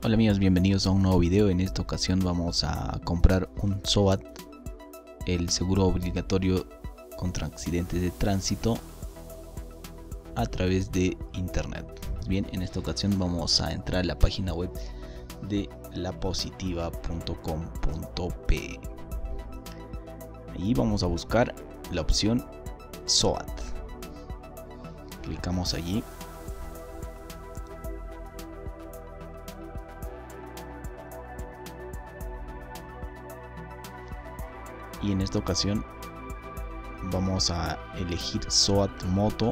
Hola amigos, bienvenidos a un nuevo video. En esta ocasión vamos a comprar un SOAT, el seguro obligatorio contra accidentes de tránsito, a través de internet. Bien, en esta ocasión vamos a entrar a la página web de lapositiva.com.pe. Ahí vamos a buscar la opción SOAT. Clicamos allí. Y en esta ocasión vamos a elegir SOAT Moto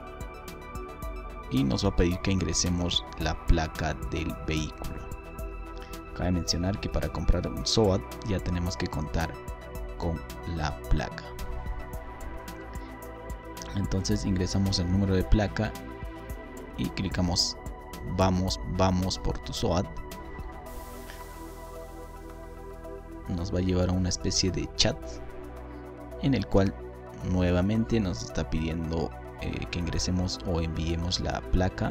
y nos va a pedir que ingresemos la placa del vehículo. Cabe mencionar que para comprar un SOAT ya tenemos que contar con la placa. Entonces ingresamos el número de placa y clicamos vamos por tu SOAT. Nos va a llevar a una especie de chat en el cual nuevamente nos está pidiendo que ingresemos o enviemos la placa.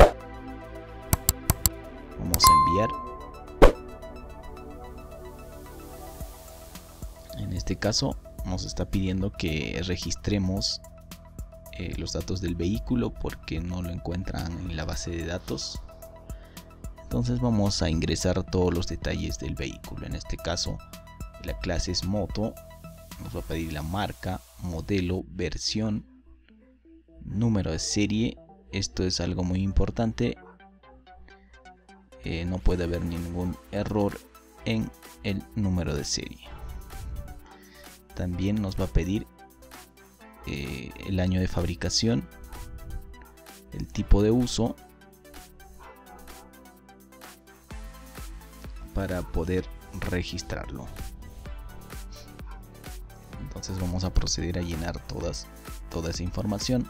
Vamos a enviar. En este caso nos está pidiendo que registremos los datos del vehículo porque no lo encuentran en la base de datos. Entonces vamos a ingresar todos los detalles del vehículo. En este caso la clase es moto, nos va a pedir la marca, modelo, versión, número de serie. Esto es algo muy importante, no puede haber ningún error en el número de serie. También nos va a pedir el año de fabricación, el tipo de uso, para poder registrarlo. Entonces vamos a proceder a llenar toda esa información.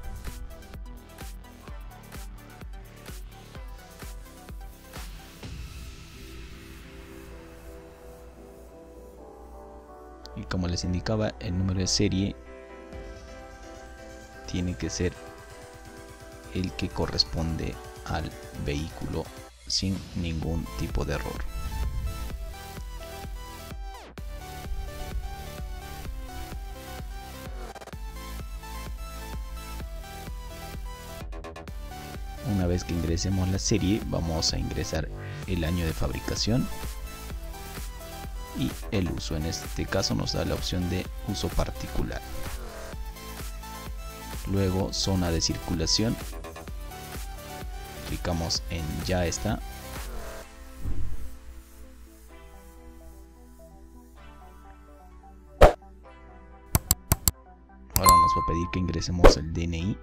Y como les indicaba, el número de serie tiene que ser el que corresponde al vehículo sin ningún tipo de error. Una vez que ingresemos la serie, vamos a ingresar el año de fabricación y el uso. En este caso nos da la opción de uso particular. Luego zona de circulación. Clicamos en ya está. Ahora nos va a pedir que ingresemos el DNI.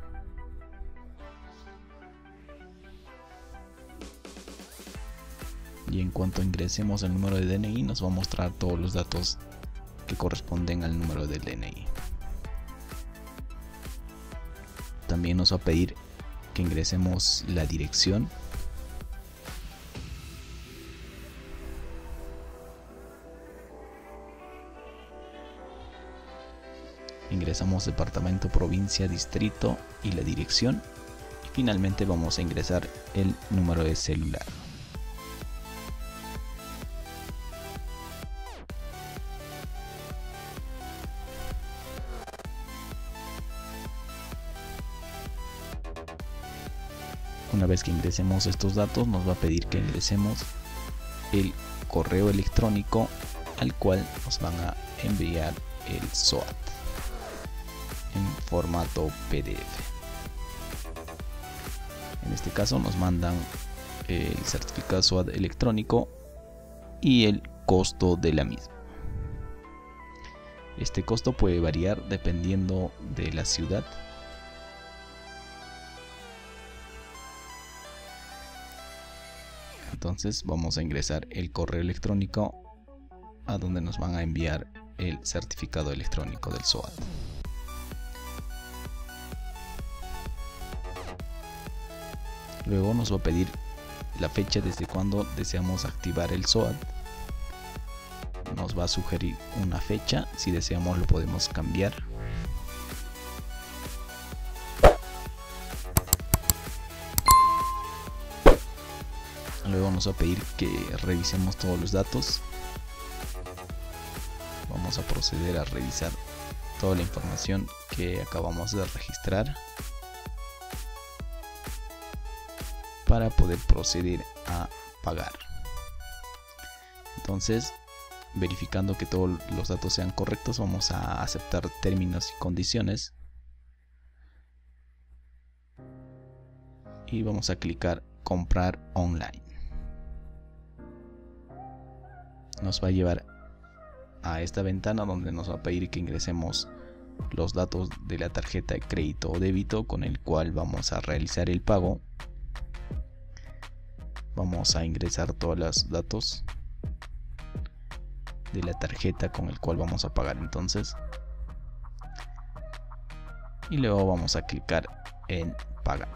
Y en cuanto ingresemos el número de DNI, nos va a mostrar todos los datos que corresponden al número del DNI. También nos va a pedir que ingresemos la dirección. Ingresamos departamento, provincia, distrito y la dirección. Y finalmente vamos a ingresar el número de celular. Una vez que ingresemos estos datos, nos va a pedir que ingresemos el correo electrónico al cual nos van a enviar el SOAT en formato PDF. En este caso nos mandan el certificado SOAT electrónico y el costo de la misma. Este costo puede variar dependiendo de la ciudad. Entonces vamos a ingresar el correo electrónico a donde nos van a enviar el certificado electrónico del SOAT. Luego nos va a pedir la fecha desde cuando deseamos activar el SOAT. Nos va a sugerir una fecha, si deseamos lo podemos cambiar. Luego nos va a pedir que revisemos todos los datos. Vamos a proceder a revisar toda la información que acabamos de registrar para poder proceder a pagar. Entonces, verificando que todos los datos sean correctos, vamos a aceptar términos y condiciones y vamos a clicar comprar online. Nos va a llevar a esta ventana donde nos va a pedir que ingresemos los datos de la tarjeta de crédito o débito con el cual vamos a realizar el pago. Vamos a ingresar todos los datos de la tarjeta con el cual vamos a pagar entonces, y luego vamos a clicar en pagar.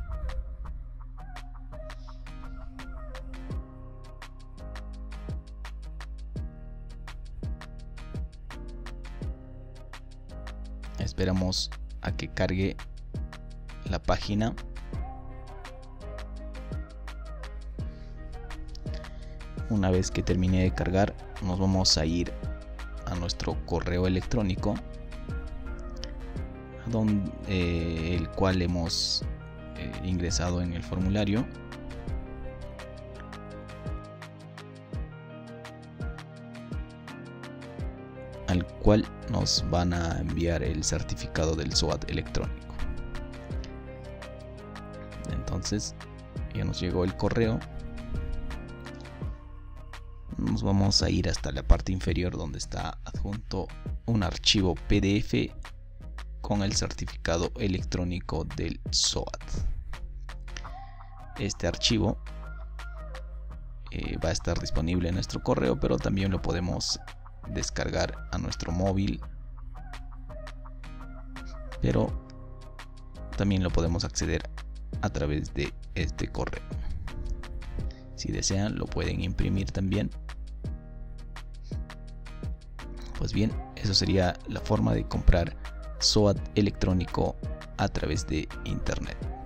Esperamos a que cargue la página. Una vez que termine de cargar, nos vamos a ir a nuestro correo electrónico, el cual hemos ingresado en el formulario. Al cual nos van a enviar el certificado del SOAT electrónico. Entonces ya nos llegó el correo. Nos vamos a ir hasta la parte inferior donde está adjunto un archivo PDF con el certificado electrónico del SOAT. Este archivo va a estar disponible en nuestro correo, pero también lo podemos descargar a nuestro móvil, pero también lo podemos acceder a través de este correo. Si desean, lo pueden imprimir también. Pues bien, eso sería la forma de comprar SOAT electrónico a través de internet.